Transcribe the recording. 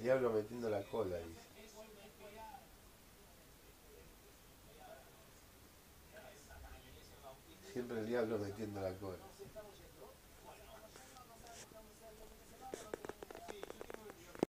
diablo metiendo la cola, dice. Siempre el diablo metiendo la cola.